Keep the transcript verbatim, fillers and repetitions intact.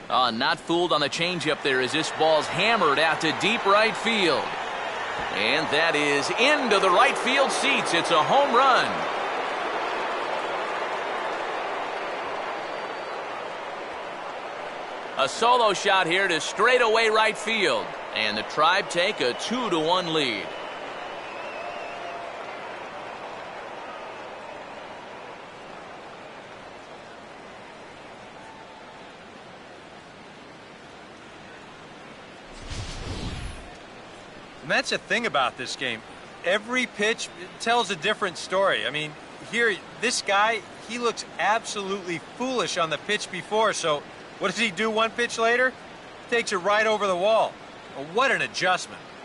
Uh, not fooled on the changeup there as this ball's hammered out to deep right field. And that is into the right field seats. It's a home run. A solo shot here to straightaway right field. And the Tribe take a two to one lead. And that's the thing about this game. Every pitch tells a different story. I mean, here, this guy, he looks absolutely foolish on the pitch before, so what does he do one pitch later? Takes it right over the wall. Well, what an adjustment.